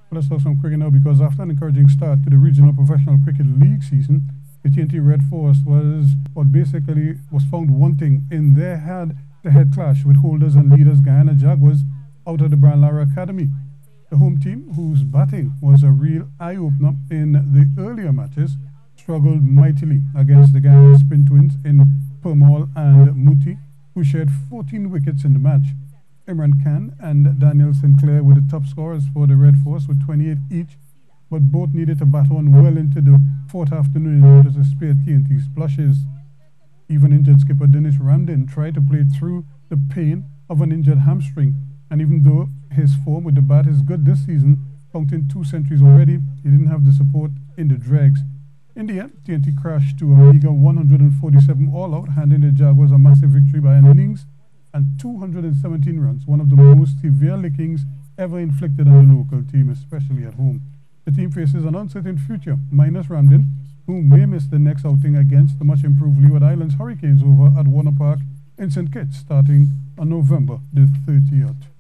Let's talk some cricket now, because after an encouraging start to the regional professional cricket league season, the TNT Red Force was found wanting in their head-to-head clash with holders and leaders Guyana Jaguars out of the Brian Lara Academy. The home team, whose batting was a real eye-opener in the earlier matches, struggled mightily against the Guyana spin twins in Permaul and Motie, who shared 14 wickets in the match. Imran Khan and Daniel Sinclair were the top scorers for the Red Force with 28 each, but both needed to bat on well into the fourth afternoon in order to spare TNT's splashes. Even injured skipper Dennis Ramdin tried to play through the pain of an injured hamstring, and even though his form with the bat is good this season, counting 2 centuries already, he didn't have the support in the dregs. In the end, TNT crashed to a meager 147 all-out, handing the Jaguars a massive victory by an innings and 217 runs, one of the most severe lickings ever inflicted on the local team, especially at home. The team faces an uncertain future, minus Ramdin, who may miss the next outing against the much-improved Leeward Islands Hurricanes over at Warner Park in St. Kitts, starting on November the 30th.